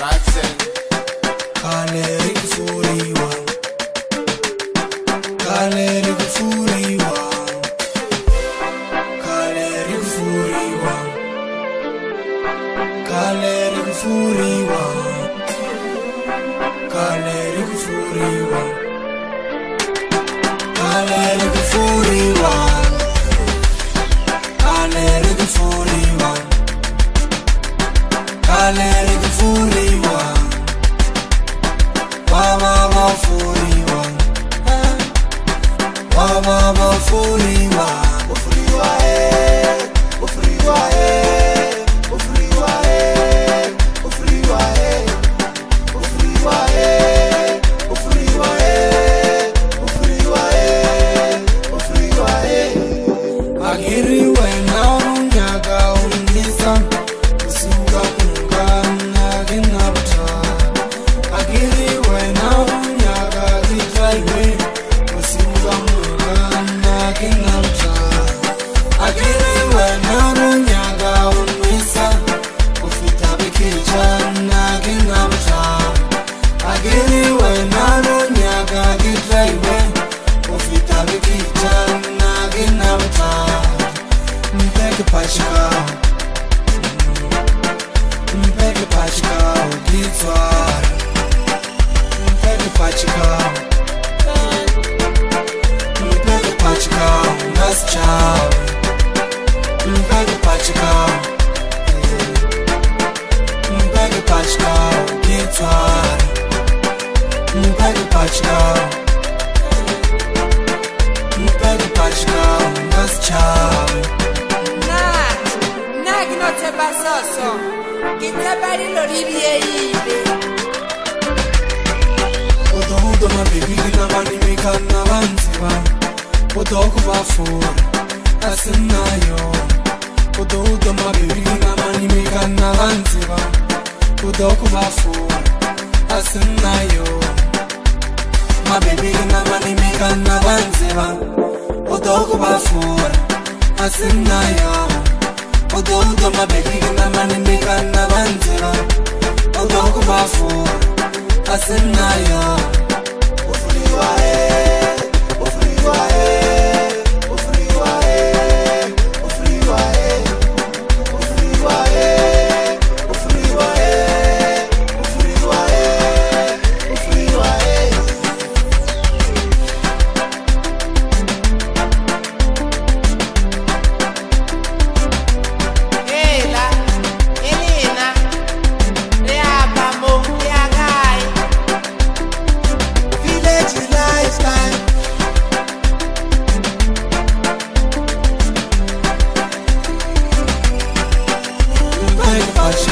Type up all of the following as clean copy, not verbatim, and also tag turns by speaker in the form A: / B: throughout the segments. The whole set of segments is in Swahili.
A: Rackzen.
B: Khale foriwa. Khale foriwa. Khale foriwa. Khale foriwa. Khale foriwa. Khale foriwa. Khale foriwa. Khale foriwa. Mama foriwa. Mama foriwa. Foriwa foriwa foriwa foriwa foriwa foriwa foriwa agiri wena unyaga ungisa usuka kungana ginapta agiri wena unyaga gitaiwe usuka kungana ginapta agiri wena unyaga ungisa ufita bikijana ginapta agiri wena unyaga gitaiwe ufita bikijana ginapta mpeke pachika gitwara mpeke pachika naschawe mpeke pachika gitwara mpeke pachika naschawe
C: Basoso, que trabalhe no Riviere.
B: Odo ma baby na mani me kana banziba. Odo ko bafura asinayo. Odo ma baby na mani me kana banziba. Odo ko bafura asinayo. Ma baby na mani me kana banziba. Odo ko bafura asinayo. Odo ma baby na mani me kana banziba. Odo ko bafura asinayo. Ofriwa ofriwa ofriwa ofriwa ofriwa ofriwa ofriwa ofriwa
C: Ela, Elena, Reabamo, Reagai.
B: Village lifestyle. Mpeke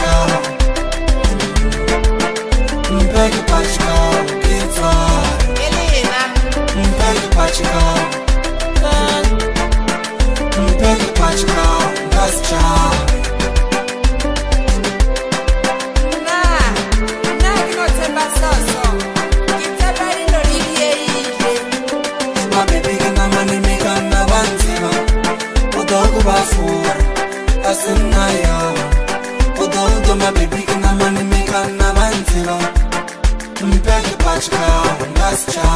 B: pachika gitwara
C: Elena,
B: mpeke pachika naschawe
C: na que não te basoso, que trabalhe no Riviere.
B: ma baby na mani me kana banziba. Odo ko bafura asinayo. Odo ma baby na mani me kana banziba. Mpeke pachika naschawe